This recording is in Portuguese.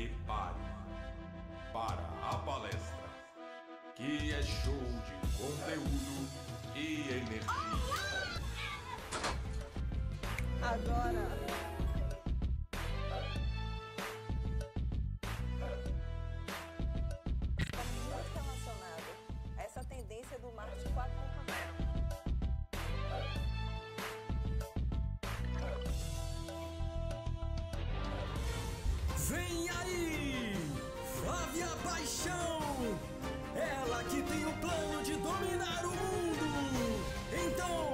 Prepare para a palestra, que é show de conteúdo e energia. Agora. Essa tendência do marketing 4.0. Vem aí, Flávia Paixão, ela que tem o plano de dominar o mundo. Então